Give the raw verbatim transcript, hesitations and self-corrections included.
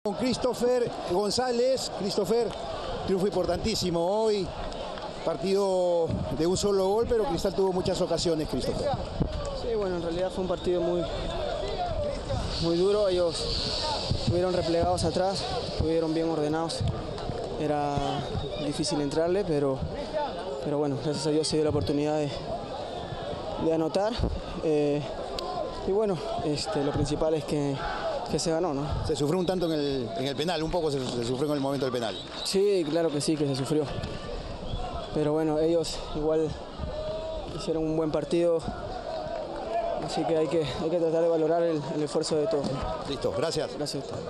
Con Christopher González. Christopher, triunfo importantísimo hoy. Partido de un solo gol, pero Cristal tuvo muchas ocasiones, Christopher. Sí, bueno, en realidad fue un partido muy, muy duro. Ellos estuvieron replegados atrás, estuvieron bien ordenados. Era difícil entrarle, pero, pero bueno, gracias a Dios se dio la oportunidad de, de anotar. Eh, y bueno, este, lo principal es que, que se ganó, ¿no? Se sufrió un tanto en el, en el penal, un poco se, se sufrió en el momento del penal. Sí, claro que sí, que se sufrió. Pero bueno, ellos igual hicieron un buen partido, así que hay que, hay que tratar de valorar el, el esfuerzo de todos. Listo, gracias. Gracias a ustedes.